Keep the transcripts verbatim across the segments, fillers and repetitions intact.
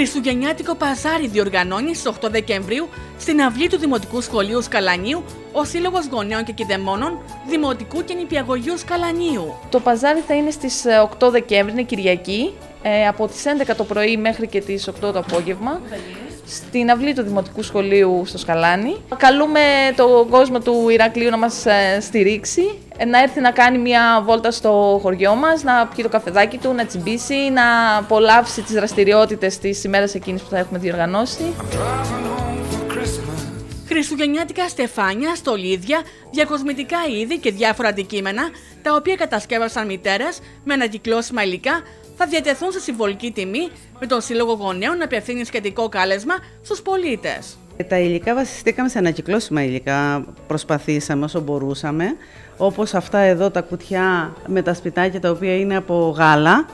Χριστουγεννιάτικο παζάρι διοργανώνει στις οκτώ Δεκεμβρίου στην αυλή του Δημοτικού Σχολείου Σκαλανίου ο Σύλλογος Γονέων και Κηδεμόνων Δημοτικού και Νηπιαγωγείου Σκαλανίου. Το παζάρι θα είναι στις οκτώ Δεκεμβρίου, είναι Κυριακή, από τις έντεκα το πρωί μέχρι και τις οκτώ το απόγευμα, στην αυλή του Δημοτικού Σχολείου στο Σκαλάνι. Καλούμε τον κόσμο του Ηρακλείου να μας στηρίξει, να έρθει να κάνει μια βόλτα στο χωριό μας, να πιει το καφεδάκι του, να τσιμπήσει, να απολαύσει τις δραστηριότητες της ημέρας εκείνης που θα έχουμε διοργανώσει. Χριστουγεννιάτικα στεφάνια, στολίδια, διακοσμητικά είδη και διάφορα αντικείμενα, τα οποία κατασκεύασαν μητέρες με ανακυκλώσιμα υλικά, θα διατεθούν σε συμβολική τιμή, με τον Σύλλογο Γονέων να απευθύνει σχετικό κάλεσμα στους πολίτες. Τα υλικά βασιστήκαμε σε ανακυκλώσιμα υλικά, προσπαθήσαμε όσο μπορούσαμε, όπως αυτά εδώ τα κουτιά με τα σπιτάκια τα οποία είναι από γάλα.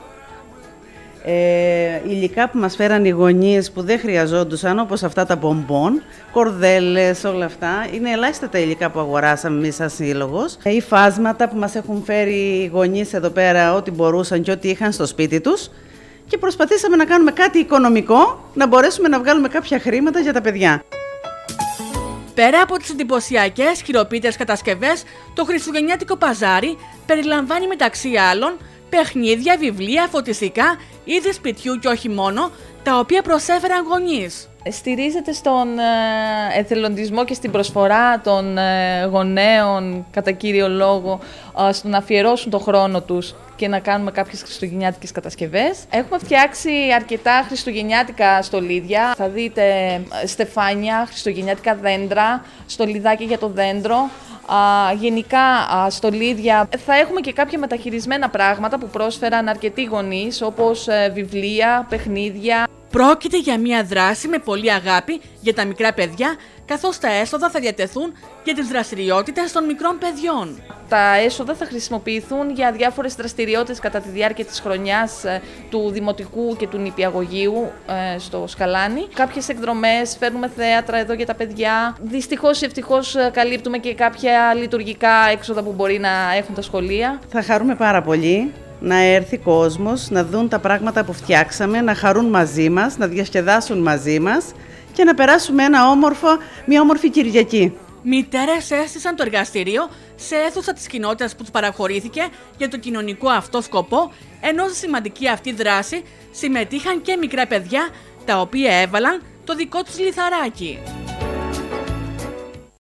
Ε, υλικά που μας φέραν οι γονείς που δεν χρειαζόντουσαν, όπως αυτά τα μπομπόν, κορδέλες, όλα αυτά. Είναι ελάχιστα τα υλικά που αγοράσαμε εμείς σαν σύλλογος. Ε, οι φάσματα που μας έχουν φέρει οι γονείς εδώ πέρα, ό,τι μπορούσαν και ό,τι είχαν στο σπίτι τους. Και προσπαθήσαμε να κάνουμε κάτι οικονομικό, να μπορέσουμε να βγάλουμε κάποια χρήματα για τα παιδιά. Πέρα από τις εντυπωσιακές χειροποίητες κατασκευές, το χριστουγεννιάτικο παζάρι περιλαμβάνει μεταξύ άλλων παιχνίδια, βιβλία, φωτιστικά, είδη σπιτιού και όχι μόνο, τα οποία προσέφεραν γονείς. Στηρίζεται στον εθελοντισμό και στην προσφορά των γονέων, κατά κύριο λόγο, στο να αφιερώσουν τον χρόνο τους και να κάνουμε κάποιες χριστουγεννιάτικες κατασκευές. Έχουμε φτιάξει αρκετά χριστουγεννιάτικα στολίδια. Θα δείτε στεφάνια, χριστουγεννιάτικα δέντρα, στολιδάκια για το δέντρο. Uh, γενικά uh, στολίδια. Θα έχουμε και κάποια μεταχειρισμένα πράγματα που πρόσφεραν αρκετοί γονείς, όπως uh, βιβλία, παιχνίδια. Πρόκειται για μια δράση με πολύ αγάπη για τα μικρά παιδιά, καθώς τα έσοδα θα διατεθούν για τις δραστηριότητες των μικρών παιδιών. Τα έσοδα θα χρησιμοποιηθούν για διάφορες δραστηριότητες κατά τη διάρκεια της χρονιάς ε, του Δημοτικού και του Νηπιαγωγείου ε, στο Σκαλάνι. Κάποιες εκδρομές, φέρνουμε θέατρα εδώ για τα παιδιά. Δυστυχώς ή ευτυχώς καλύπτουμε και κάποια λειτουργικά έξοδα που μπορεί να έχουν τα σχολεία. Θα χαρούμε πάρα πολύ να έρθει κόσμος, να δουν τα πράγματα που φτιάξαμε, να χαρούν μαζί μας, να διασκεδάσουν μαζί μας και να περάσουμε ένα όμορφο, μια όμορφη Κυριακή. Μητέρες έστησαν το εργαστήριο σε αίθουσα της κοινότητας που τους παραχωρήθηκε για το κοινωνικό αυτό σκοπό, ενώ στη σημαντική αυτή δράση συμμετείχαν και μικρά παιδιά, τα οποία έβαλαν το δικό τους λιθαράκι.